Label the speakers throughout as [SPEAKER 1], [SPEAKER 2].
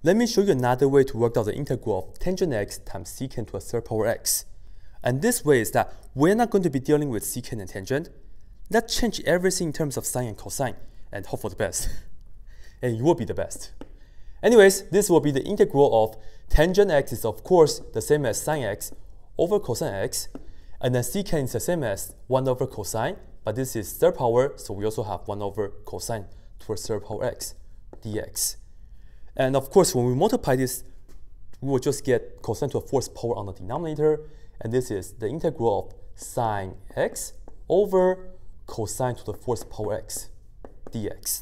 [SPEAKER 1] let me show you another way to work out the integral of tangent x times secant to a third power x. And this way is that we're not going to be dealing with secant and tangent. Let's change everything in terms of sine and cosine and hope for the best. And you will be the best. Anyways, this will be the integral of tangent x is of course the same as sine x over cosine x. And then secant is the same as 1 over cosine, but this is third power, so we also have 1 over cosine to a third power x dx. And of course, when we multiply this, we will just get cosine to a fourth power on the denominator, and this is the integral of sine x over cosine to the fourth power x dx.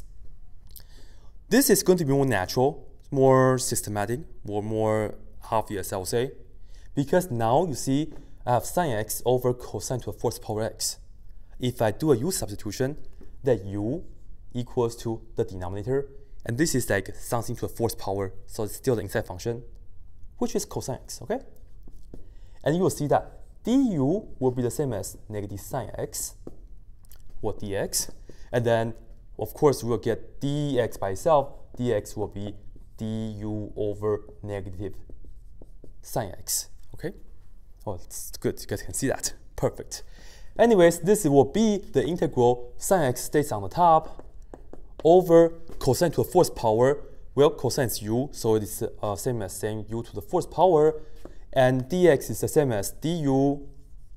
[SPEAKER 1] This is going to be more natural, more systematic, more obvious, I would say, because now you see I have sine x over cosine to the fourth power x. If I do a u substitution, that u equals to the denominator, and this is like something to the fourth power, so it's still the inside function, which is cosine x, okay? And you will see that du will be the same as negative sine x, or dx, and then of course we will get dx by itself, dx will be du over negative sine x, okay? Oh, it's good, you guys can see that. Perfect. Anyways, this will be the integral sine x stays on the top over cosine to the fourth power. Well, cosine is u, so it is same as saying u to the fourth power. And dx is the same as du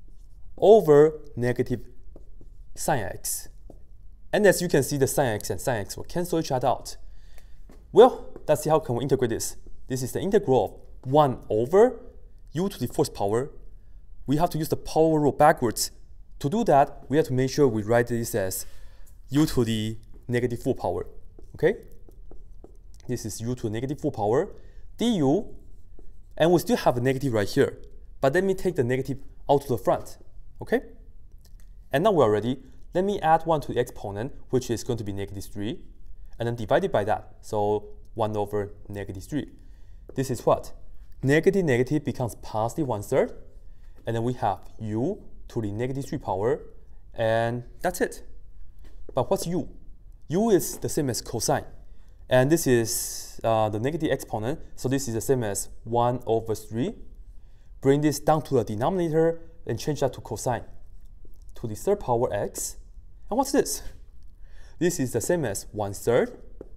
[SPEAKER 1] over negative sine x. And as you can see, the sine x and sine x will cancel each other out. Well, let's see how can we integrate this. This is the integral of 1 over u to the fourth power. We have to use the power rule backwards. To do that, we have to make sure we write this as u to the negative full power. Okay? This is u to the negative full power du, and we still have a negative right here. But let me take the negative out to the front. Okay? And now we're ready. Let me add 1 to the exponent, which is going to be negative 3, and then divide it by that. So 1 over negative 3. This is what? Negative negative becomes positive 1/3, and then we have u to the negative 3 power, and that's it. But what's u? U is the same as cosine, and this is the negative exponent, so this is the same as 1 over 3. Bring this down to the denominator and change that to cosine to the third power x. And what's this? This is the same as 1/3.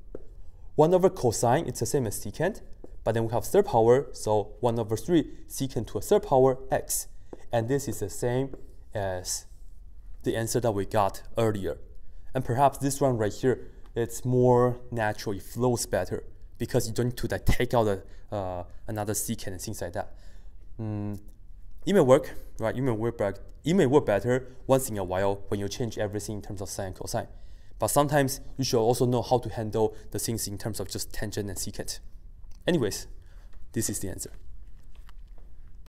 [SPEAKER 1] 1 over cosine, it's the same as secant, but then we have third power, so 1 over 3 secant to a third power x. And this is the same as the answer that we got earlier. And perhaps this one right here, it's more natural, it flows better, because you don't need to like take out another secant and things like that. It may work, right? It may work better once in a while when you change everything in terms of sine and cosine. But sometimes you should also know how to handle the things in terms of just tangent and secant. Anyways, this is the answer.